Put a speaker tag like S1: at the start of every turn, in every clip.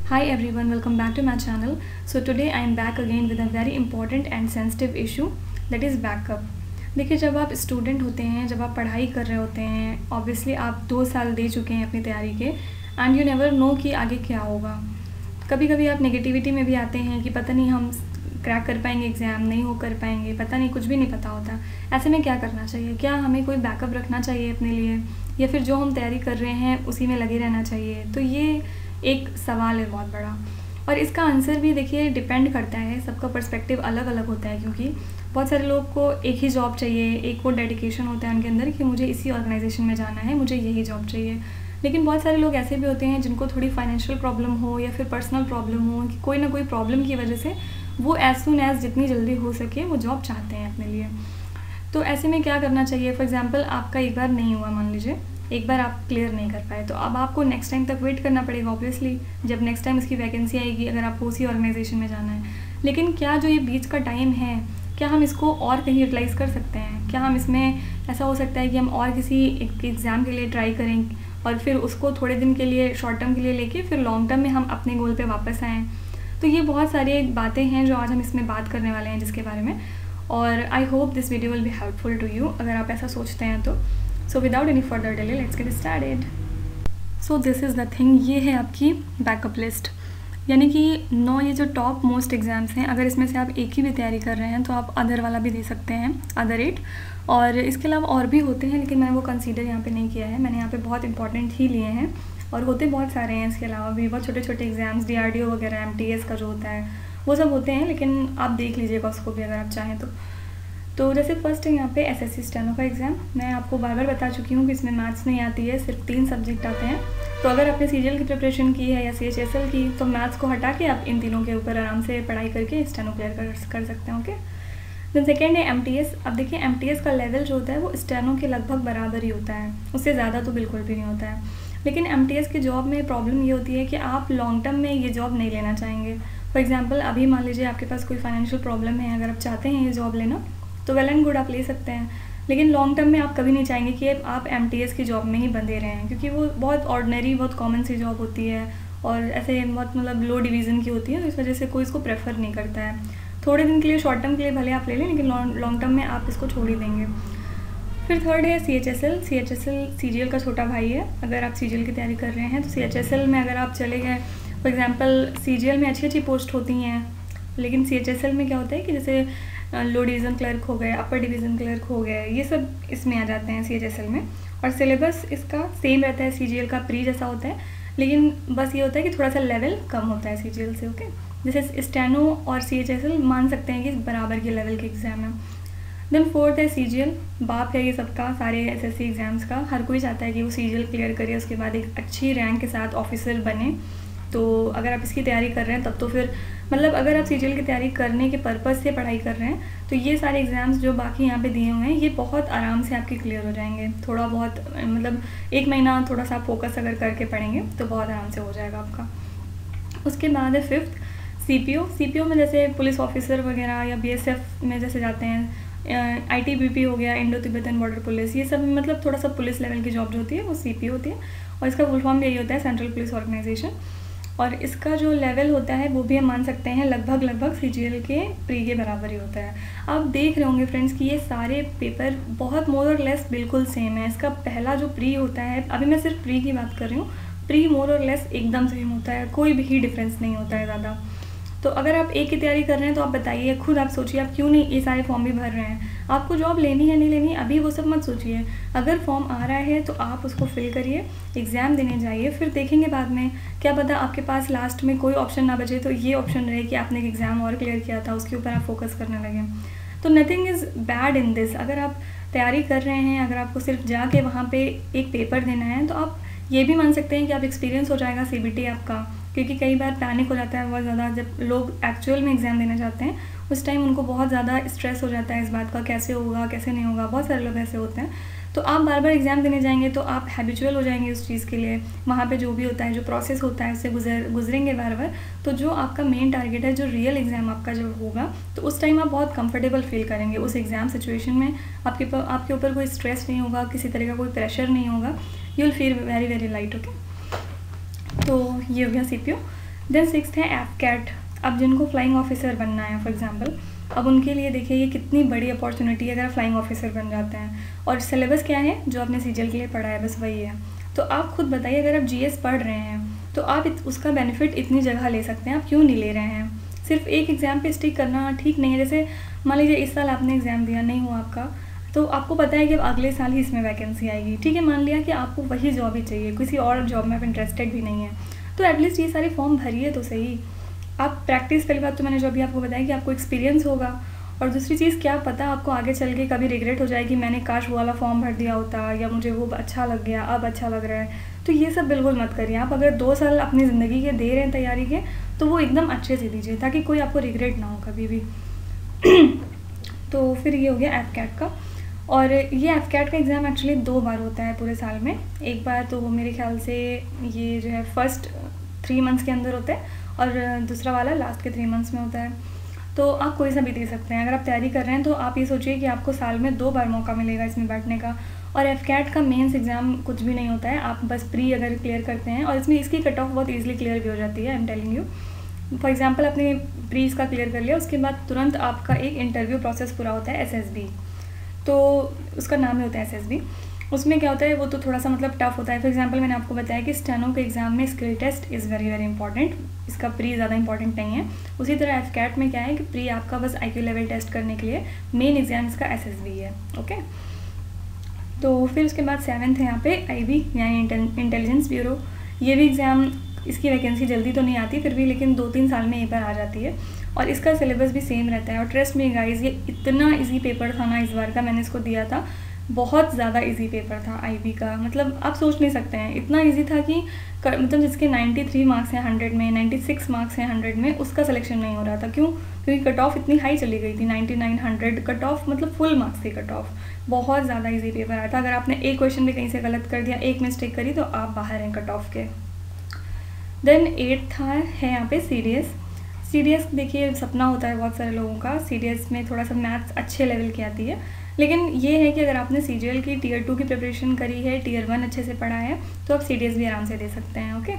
S1: Hi everyone, welcome back to my channel. So today I am back again with a very important and sensitive issue, that is backup. देखिए, जब आप student होते हैं, जब आप पढ़ाई कर रहे होते हैं, ऑब्वियसली आप 2 साल दे चुके हैं अपनी तैयारी के एंड यू नेवर नो कि आगे क्या होगा। कभी कभी आप नेगेटिविटी में भी आते हैं कि पता नहीं हम क्रैक कर पाएंगे एग्ज़ाम, नहीं हो कर पाएंगे, पता नहीं, कुछ भी नहीं पता होता। ऐसे में क्या करना चाहिए? क्या हमें कोई बैकअप रखना चाहिए अपने लिए, या फिर जो हम तैयारी कर रहे हैं उसी में लगे रहना चाहिए? तो ये एक सवाल है बहुत बड़ा, और इसका आंसर भी देखिए डिपेंड करता है, सबका पर्सपेक्टिव अलग अलग होता है। क्योंकि बहुत सारे लोग को एक ही जॉब चाहिए, एक वो डेडिकेशन होता है उनके अंदर कि मुझे इसी ऑर्गेनाइजेशन में जाना है, मुझे यही जॉब चाहिए। लेकिन बहुत सारे लोग ऐसे भी होते हैं जिनको थोड़ी फाइनेंशियल प्रॉब्लम हो या फिर पर्सनल प्रॉब्लम हो, कि कोई ना कोई प्रॉब्लम की वजह से वो एज सुन एज जितनी जल्दी हो सके वो जॉब चाहते हैं अपने लिए। तो ऐसे में क्या करना चाहिए? फॉर एग्जांपल आपका एक बार नहीं हुआ, मान लीजिए एक बार आप क्लियर नहीं कर पाए, तो अब आपको नेक्स्ट टाइम तक वेट करना पड़ेगा ऑब्वियसली, जब नेक्स्ट टाइम इसकी वैकेंसी आएगी, अगर आपको उसी ऑर्गेनाइजेशन में जाना है। लेकिन क्या जो ये बीच का टाइम है, क्या हम इसको और कहीं यूटिलाइज़ कर सकते हैं? क्या हम इसमें ऐसा हो सकता है कि हम और किसी एग्ज़ाम के लिए ट्राई करें और फिर उसको थोड़े दिन के लिए, शॉर्ट टर्म के लिए लेके फिर लॉन्ग टर्म में हम अपने गोल पे वापस आएँ? तो ये बहुत सारी बातें हैं जो आज हम इसमें बात करने वाले हैं जिसके बारे में, और I hope this video will be helpful to you अगर आप ऐसा सोचते हैं तो। So without any further delay let's get started. So this is the thing, ये है आपकी बैकअप लिस्ट, यानी कि 9 ये जो टॉप मोस्ट एग्ज़ाम्स हैं, अगर इसमें से आप एक ही भी तैयारी कर रहे हैं तो आप अदर वाला भी दे सकते हैं, अदर 8, और इसके अलावा और भी होते हैं लेकिन मैंने वो कंसीडर यहाँ पे नहीं किया है। मैंने यहाँ पे बहुत इंपॉर्टेंट ही लिए हैं, और होते बहुत सारे हैं इसके अलावा भी, बहुत छोटे छोटे एग्ज़ाम्स, DRDO वगैरह, MTS का जो होता है वो सब होते हैं, लेकिन आप देख लीजिएगा उसको भी अगर आप चाहें तो जैसे फर्स्ट है यहाँ पे SSC स्टेनो का एग्ज़ाम। मैं आपको बार बार बता चुकी हूँ कि इसमें मैथ्स नहीं आती है, सिर्फ 3 सब्जेक्ट आते हैं। तो अगर आपने CGL की प्रिपरेशन की है या CHSL की, तो मैथ्स को हटा के आप इन तीनों के ऊपर आराम से पढ़ाई करके स्टेनो क्लियर कर सकते हैं। ओके, देन सेकेंड है MTS। अब देखिए MTS का लेवल जो होता है वो स्टेनो के लगभग बराबर ही होता है, उससे ज़्यादा तो बिल्कुल भी नहीं होता है। लेकिन MTS की जॉब में प्रॉब्लम ये होती है कि आप लॉन्ग टर्म में ये जॉब नहीं लेना चाहेंगे। फॉर एग्जांपल अभी मान लीजिए आपके पास कोई फाइनेंशियल प्रॉब्लम है, अगर आप चाहते हैं ये जॉब लेना तो वेल एंड गुड, आप ले सकते हैं। लेकिन लॉन्ग टर्म में आप कभी नहीं चाहेंगे कि आप MTS की जॉब में ही बंधे रहें, क्योंकि वो बहुत ऑर्डिनरी, बहुत कॉमन सी जॉब होती है और ऐसे बहुत मतलब लो डिवीज़न की होती है, तो इस वजह से कोई इसको प्रेफर नहीं करता है। थोड़े दिन के लिए, शॉर्ट टर्म के लिए भले आप ले लें, लेकिन लॉन्ग टर्म में आप इसको छोड़ ही देंगे। फिर थर्ड है CHSL। CGL का छोटा भाई है। अगर आप CGL की तैयारी कर रहे हैं तो CHSL में अगर आप चले गए, फॉर एग्जांपल CGL में अच्छी अच्छी पोस्ट होती हैं, लेकिन CHSL में क्या होता है कि जैसे लो डिवीज़न क्लर्क हो गए, अपर डिवीज़न क्लर्क हो गए, ये सब इसमें आ जाते हैं CHSL में। और सिलेबस इसका सेम रहता है, CGL का प्री जैसा होता है, लेकिन बस ये होता है कि थोड़ा सा लेवल कम होता है CGL से। ओके, जैसे स्टेनो और CHSL मान सकते हैं कि बराबर के लेवल के एग्ज़ाम है। देन फोर्थ है CGL। बाप है ये सबका, सारे SSC एग्ज़ाम्स का। हर कोई चाहता है कि वो CGL क्लियर करे, उसके बाद एक अच्छी रैंक के साथ ऑफिसर बने। तो अगर आप इसकी तैयारी कर रहे हैं तब तो फिर मतलब अगर आप CGL की तैयारी करने के पर्पज़ से पढ़ाई कर रहे हैं तो ये सारे एग्ज़ाम्स जो बाकी यहाँ पे दिए हुए हैं ये बहुत आराम से आपके क्लियर हो जाएंगे। थोड़ा बहुत मतलब 1 महीना थोड़ा सा फोकस अगर करके पढ़ेंगे तो बहुत आराम से हो जाएगा आपका। उसके बाद है फिफ्थ CPO में जैसे पुलिस ऑफिसर वगैरह या BSF में जैसे जाते हैं, ITBP हो गया, इंडो तिब्बतन बॉर्डर पुलिस, ये सब मतलब थोड़ा सा पुलिस लेवल की जॉब जो होती है वो CPO होती है, और इसका फुल फॉर्म यही होता है, सेंट्रल पुलिस ऑर्गेनाइजेशन। और इसका जो लेवल होता है वो भी हम मान सकते हैं लगभग CGL के प्री के बराबर ही होता है। आप देख रहे होंगे फ्रेंड्स कि ये सारे पेपर बहुत मोर और लेस बिल्कुल सेम है। इसका पहला जो प्री होता है, अभी मैं सिर्फ प्री की बात कर रही हूँ, प्री मोर और लेस एकदम सेम होता है, कोई भी डिफरेंस नहीं होता है ज़्यादा। तो अगर आप एक की तैयारी कर रहे हैं तो आप बताइए, खुद आप सोचिए, आप क्यों नहीं ये सारे फॉर्म भी भर रहे हैं? आपको जॉब लेनी है नहीं लेनी, अभी वो सब मत सोचिए। अगर फॉर्म आ रहा है तो आप उसको फिल करिए, एग्ज़ाम देने जाइए, फिर देखेंगे बाद में, क्या पता आपके पास लास्ट में कोई ऑप्शन ना बचे तो ये ऑप्शन रहे कि आपने एक एग्ज़ाम और क्लियर किया था, उसके ऊपर आप फोकस करने लगे। तो nothing is bad in this. अगर आप तैयारी कर रहे हैं, अगर आपको सिर्फ जाके वहाँ पर एक पेपर देना है तो आप ये भी मान सकते हैं कि आप एक्सपीरियंस हो जाएगा CBT आपका, क्योंकि कई बार पैनिक हो जाता है बहुत ज़्यादा जब लोग एक्चुअल में एग्ज़ाम देने जाते हैं, उस टाइम उनको बहुत ज़्यादा स्ट्रेस हो जाता है इस बात का, कैसे होगा कैसे नहीं होगा, बहुत सारे लोग ऐसे होते हैं। तो आप बार बार एग्ज़ाम देने जाएंगे तो आप हैबिचुअल हो जाएंगे उस चीज़ के लिए, वहाँ पे जो भी होता है, जो प्रोसेस होता है उससे गुजरेंगे बार बार। तो जो आपका मेन टारगेट है, जो रियल एग्ज़ाम आपका जब होगा तो उस टाइम आप बहुत कंफर्टेबल फील करेंगे उस एग्ज़ाम सिचुएशन में। आपके ऊपर कोई स्ट्रेस नहीं होगा, किसी तरह का कोई प्रेशर नहीं होगा, you will feel very very light. Okay, तो ये हो गया CPO। देन 6th है एफकैट। अब जिनको फ्लाइंग ऑफिसर बनना है फॉर एग्जांपल, अब उनके लिए देखिए ये कितनी बड़ी अपॉर्चुनिटी है अगर फ्लाइंग ऑफिसर बन जाते हैं। और सिलेबस क्या है जो आपने सीजीएल के लिए पढ़ा है, बस वही है। तो आप खुद बताइए, अगर आप जीएस पढ़ रहे हैं तो आप उसका बेनिफिट इतनी जगह ले सकते हैं, आप क्यों नहीं ले रहे हैं? सिर्फ एक एग्ज़ाम पे स्टिक करना ठीक नहीं है। जैसे मान लीजिए इस साल आपने एग्ज़ाम दिया, नहीं हुआ आपका, तो आपको पता है कि अब अगले साल ही इसमें वैकेंसी आएगी, ठीक है। मान लिया कि आपको वही जॉब ही चाहिए, किसी और जॉब में आप इंटरेस्टेड भी नहीं है, तो एटलीस्ट ये सारे फॉर्म भरिए तो सही। आप प्रैक्टिस, पहली बात तो मैंने जो अभी आपको बताया कि आपको एक्सपीरियंस होगा, और दूसरी चीज़ क्या पता आपको आगे चल के कभी रिग्रेट हो जाए कि मैंने काश वो वाला फॉर्म भर दिया होता, या मुझे वो अच्छा लग गया, अब अच्छा लग रहा है। तो ये सब बिल्कुल मत करिए। आप अगर 2 साल अपनी ज़िंदगी के दे रहे हैं तैयारी के, तो वो एकदम अच्छे से दीजिए ताकि कोई आपको रिग्रेट ना हो कभी भी। तो फिर ये हो गया एफकैट का। और ये एफकैट का एग्ज़ाम एक्चुअली 2 बार होता है पूरे साल में। एक बार तो वो मेरे ख्याल से ये जो है फर्स्ट 3 मंथ्स के अंदर होता है, और दूसरा वाला लास्ट के 3 मंथ्स में होता है। तो आप कोई सा भी दे सकते हैं। अगर आप तैयारी कर रहे हैं तो आप ये सोचिए कि आपको साल में 2 बार मौका मिलेगा इसमें बैठने का। और एफकैट का मेंस एग्ज़ाम कुछ भी नहीं होता है, आप बस प्री अगर क्लियर करते हैं, और इसमें इसकी कट ऑफ बहुत ईजिली क्लियर भी हो जाती है। I am telling you, for example आपने प्री इसका क्लियर कर लिया, उसके बाद तुरंत आपका एक इंटरव्यू प्रोसेस पूरा होता है एसएसबी, तो उसका नाम ही होता है एसएसबी। उसमें क्या होता है, वो तो थोड़ा सा मतलब टफ होता है। फॉर एग्जांपल मैंने आपको बताया कि स्टेनो के एग्ज़ाम में skill test is very very important, इसका प्री ज़्यादा इंपॉर्टेंट नहीं है। उसी तरह एफकैट में क्या है कि प्री आपका बस आईक्यू लेवल टेस्ट करने के लिए, मेन एग्जाम इसका एसएसबी है। ओके, तो फिर उसके बाद 7th है यहाँ पे आईबी यानी इंटेलिजेंस ब्यूरो। ये भी एग्ज़ाम, इसकी वैकेंसी जल्दी तो नहीं आती फिर भी, लेकिन 2-3 साल में एक बार आ जाती है, और इसका सिलेबस भी सेम रहता है। और ट्रस्ट मी गाइस, ये इतना इजी पेपर था ना इस बार का, मैंने इसको दिया था, बहुत ज़्यादा इजी पेपर था आईबी का। मतलब आप सोच नहीं सकते हैं, इतना इजी था कि मतलब जिसके 93 मार्क्स हैं 100 में, 96 मार्क्स हैं 100 में, उसका सिलेक्शन नहीं हो रहा था। क्यों? क्योंकि कट ऑफ इतनी हाई चली गई थी, 99 100 कट ऑफ, मतलब फुल मार्क्स थी कट ऑफ। बहुत ज़्यादा इजी पेपर आया था। अगर आपने एक क्वेश्चन भी कहीं से गलत कर दिया, एक मिस्टेक करी, तो आप बाहर हैं कट ऑफ के। देन 8th है यहाँ पे सीडीएस। देखिए सपना होता है बहुत सारे लोगों का, सीडीएस में थोड़ा सा मैथ्स अच्छे लेवल की आती है, लेकिन ये है कि अगर आपने सीजीएल की टियर 2 की प्रिपरेशन करी है, टियर 1 अच्छे से पढ़ा है, तो आप सीडीएस भी आराम से दे सकते हैं। ओके,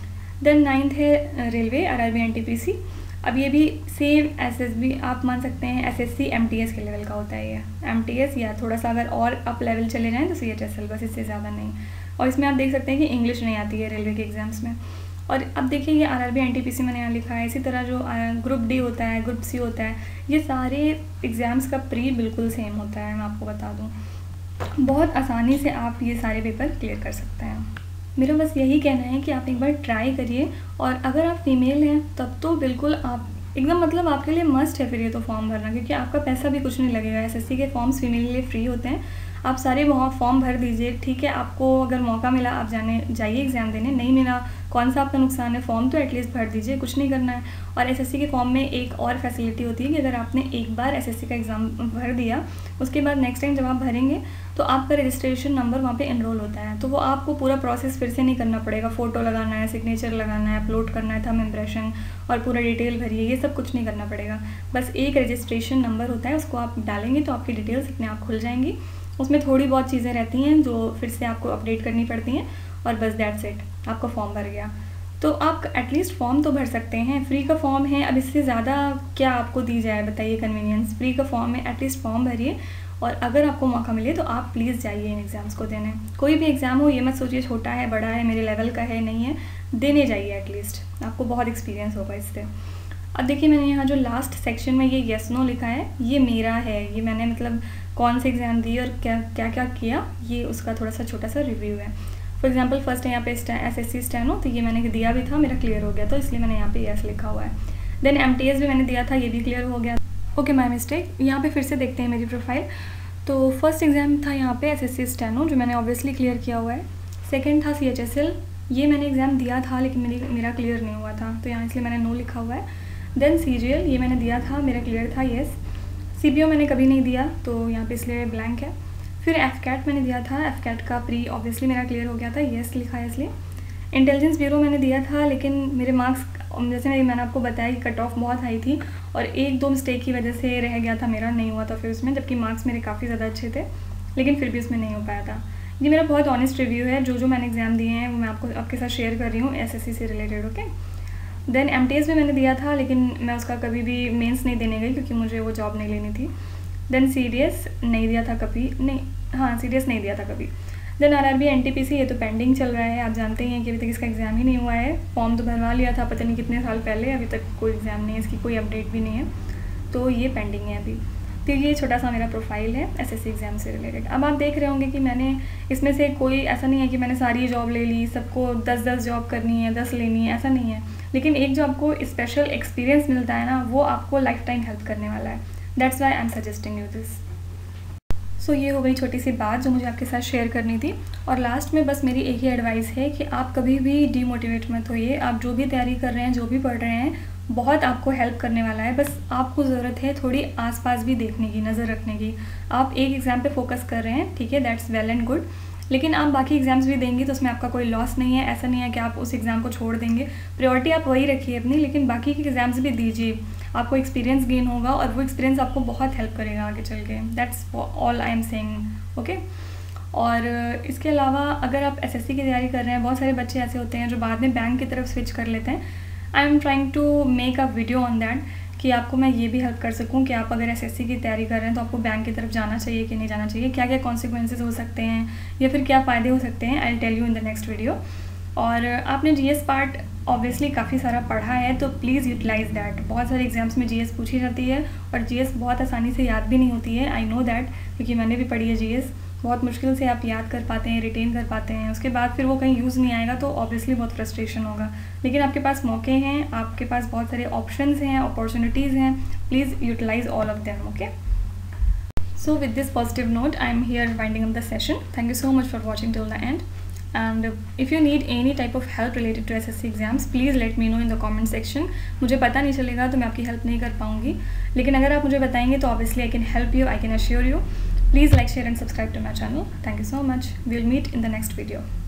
S1: देन 9th है रेलवे आरआरबी एनटीपीसी। अब ये भी सेम एसएसबी आप मान सकते हैं, एसएससी एमटीएस के लेवल का होता है ये, एमटीएस, या थोड़ा सा अगर और अप लेवल चले जाएँ तो सीएचएसएल, बस इससे ज़्यादा नहीं। और इसमें आप देख सकते हैं कि इंग्लिश नहीं आती है रेलवे के एग्ज़ाम्स में। और अब देखिए ये आरआरबी एनटीपीसी मैंने यहाँ लिखा है। इसी तरह जो ग्रुप डी होता है, ग्रुप सी होता है, ये सारे एग्ज़ाम्स का प्री बिल्कुल सेम होता है, मैं आपको बता दूँ। बहुत आसानी से आप ये सारे पेपर क्लियर कर सकते हैं। मेरा बस यही कहना है कि आप एक बार ट्राई करिए, और अगर आप फीमेल हैं तब तो बिल्कुल आप एकदम, मतलब आपके लिए मस्ट है फिर ये तो फॉर्म भरना, क्योंकि आपका पैसा भी कुछ नहीं लगेगा। एसएससी के फॉर्म्स फीमेल के लिए फ्री होते हैं, आप सारे फॉर्म भर दीजिए, ठीक है। आपको अगर मौका मिला आप जाइए एग्ज़ाम देने, नहीं मिला कौन सा आपका नुकसान है, फॉर्म तो एटलीस्ट भर दीजिए, कुछ नहीं करना है। और एसएससी के फॉर्म में एक और फैसिलिटी होती है कि अगर आपने एक बार एसएससी का एग्ज़ाम भर दिया, उसके बाद नेक्स्ट टाइम जब आप भरेंगे तो आपका रजिस्ट्रेशन नंबर वहाँ पे एनरोल होता है, तो वो आपको पूरा प्रोसेस फिर से नहीं करना पड़ेगा। फ़ोटो लगाना है, सिग्नेचर लगाना है, अपलोड करना है, थंब इम्प्रेशन, और पूरा डिटेल भरिए, ये सब कुछ नहीं करना पड़ेगा। बस एक रजिस्ट्रेशन नंबर होता है, उसको आप डालेंगे तो आपकी डिटेल्स अपने आप खुल जाएंगी। उसमें थोड़ी बहुत चीज़ें रहती हैं जो फिर से आपको अपडेट करनी पड़ती हैं, और बस दैट्स इट, आपका फॉर्म भर गया। तो आप एटलीस्ट फॉर्म तो भर सकते हैं, फ्री का फॉर्म है, अब इससे ज़्यादा क्या आपको दी जाए बताइए कन्वीनियंस। फ्री का फॉर्म है, एटलीस्ट फॉर्म भरिए, और अगर आपको मौका मिले तो आप प्लीज़ जाइए इन एग्ज़ाम्स को देने। कोई भी एग्ज़ाम हो, ये मत सोचिए छोटा है, बड़ा है, मेरे लेवल का है, नहीं है, देने जाइए एटलीस्ट, आपको बहुत एक्सपीरियंस होगा इससे। अब देखिए मैंने यहाँ जो लास्ट सेक्शन में ये येस नो लिखा है, ये मेरा है, ये मैंने मतलब कौन से एग्ज़ाम दिए और क्या क्या किया, ये उसका थोड़ा सा छोटा सा रिव्यू है। फॉर एग्जांपल फर्स्ट है यहाँ पे एसएससी स्टेनो, तो ये मैंने दिया भी था, मेरा क्लियर हो गया, तो इसलिए मैंने यहाँ पे येस लिखा हुआ है। देन एमटीएस भी मैंने दिया था, ये भी क्लियर हो गया। Okay, my mistake. यहाँ पे फिर से देखते हैं मेरी प्रोफाइल। तो फर्स्ट एग्ज़ाम था यहाँ पे एसएससी स्टेनो, जो मैंने ऑब्वियसली क्लियर किया हुआ है। सेकेंड था सीएचएसएल, ये मैंने एग्ज़ाम दिया था लेकिन मेरा क्लियर नहीं हुआ था, तो यहाँ इसलिए मैंने नो लिखा हुआ है। देन सीजीएल, ये मैंने दिया था, मेरा क्लियर था, येस। सीबीओ मैंने कभी नहीं दिया, तो यहाँ पे इसलिए ब्लैंक है। फिर एफकैट मैंने दिया था, एफकैट का प्री ऑब्वियसली मेरा क्लियर हो गया था, येस लिखा है इसलिए। इंटेलिजेंस ब्यूरो मैंने दिया था, लेकिन मेरे मार्क्स, जैसे मैंने आपको बताया कि कट ऑफ बहुत हाई थी, और 1-2 मिस्टेक की वजह से रह गया था, मेरा नहीं हुआ था फिर उसमें, जबकि मार्क्स मेरे काफ़ी ज़्यादा अच्छे थे, लेकिन फिर भी उसमें नहीं हो पाया था। ये मेरा बहुत ऑनेस्ट रिव्यू है, जो मैंने एग्ज़ाम दिए हैं वो मैं आपको आपके साथ शेयर कर रही हूँ एसएससी से रिलेटेड। ओके, देन MTS भी मैंने दिया था, लेकिन मैं उसका कभी भी मेंस नहीं देने गई क्योंकि मुझे वो जॉब नहीं लेनी थी। देन CDS नहीं दिया था कभी, नहीं हाँ CDS नहीं दिया था कभी। देन RRB NTPC ये तो पेंडिंग चल रहा है, आप जानते ही हैं कि अभी तक इसका एग्ज़ाम ही नहीं हुआ है। फॉर्म तो भरवा लिया था पता नहीं कितने साल पहले, अभी तक कोई एग्ज़ाम नहीं है, इसकी कोई अपडेट भी नहीं है, तो ये पेंडिंग है अभी। तो ये छोटा सा मेरा प्रोफाइल है SSC एग्ज़ाम से रिलेटेड। अब आप देख रहे होंगे कि मैंने इसमें से कोई ऐसा नहीं है कि मैंने सारी जॉब ले ली, सबको 10-10 जॉब करनी है, 10 लेनी है, ऐसा नहीं है। लेकिन एक जो आपको स्पेशल एक्सपीरियंस मिलता है ना, वो आपको लाइफ टाइम हेल्प करने वाला है। That's why I am suggesting you this. So ये हो गई छोटी सी बात जो मुझे आपके साथ शेयर करनी थी। और लास्ट में बस मेरी एक ही एडवाइस है कि आप कभी भी डीमोटिवेट मत होइए। आप जो भी तैयारी कर रहे हैं, जो भी पढ़ रहे हैं, बहुत आपको हेल्प करने वाला है। बस आपको ज़रूरत है थोड़ी आसपास भी देखने की, नज़र रखने की। आप एक एग्ज़ाम पे फोकस कर रहे हैं, ठीक है, दैट्स वेल एंड गुड, लेकिन आप बाकी एग्ज़ाम्स भी देंगे तो उसमें आपका कोई लॉस नहीं है। ऐसा नहीं है कि आप उस एग्ज़ाम को छोड़ देंगे, प्रायोरिटी आप वही रखिए अपनी, लेकिन बाकी के एग्ज़ाम्स भी दीजिए। आपको एक्सपीरियंस गेन होगा और वो एक्सपीरियंस आपको बहुत हेल्प करेगा आगे चल के। That's all I am saying, okay. और इसके अलावा अगर आप SSC की तैयारी कर रहे हैं, बहुत सारे बच्चे ऐसे होते हैं जो बाद में बैंक की तरफ स्विच कर लेते हैं। I am trying to make a video on that कि आपको मैं ये भी हेल्प कर सकूं कि आप अगर SSC की तैयारी कर रहे हैं तो आपको बैंक की तरफ जाना चाहिए कि नहीं जाना चाहिए, क्या क्या कॉन्सिक्वेंसेस हो सकते हैं या फिर क्या फ़ायदे हो सकते हैं। I will tell you in the next video. और आपने GS पार्ट ऑब्वियसली काफ़ी सारा पढ़ा है, तो प्लीज़ यूटिलाइज़ दैट। बहुत सारे एग्जाम्स में GS पूछी जाती है और GS बहुत आसानी से याद भी नहीं होती है। आई नो दैट, क्योंकि मैंने भी पढ़ी है GS। बहुत मुश्किल से आप याद कर पाते हैं, रिटेन कर पाते हैं, उसके बाद फिर वो कहीं यूज़ नहीं आएगा तो ऑब्वियसली बहुत फ्रस्ट्रेशन होगा। लेकिन आपके पास मौके हैं, आपके पास बहुत सारे ऑप्शंस हैं, अपॉर्चुनिटीज़ हैं, please utilize all of them, okay. So with this positive note, I am here winding up the session. Thank you so much for watching till the end. And if you need any type of help related to SSC exams, please let me know in the comment section. मुझे पता नहीं चलेगा तो मैं आपकी help नहीं कर पाऊँगी, लेकिन अगर आप मुझे बताएंगे तो obviously I can help you, I can assure you. Please like, share and subscribe to my channel. Thank you so much. We'll meet in the next video.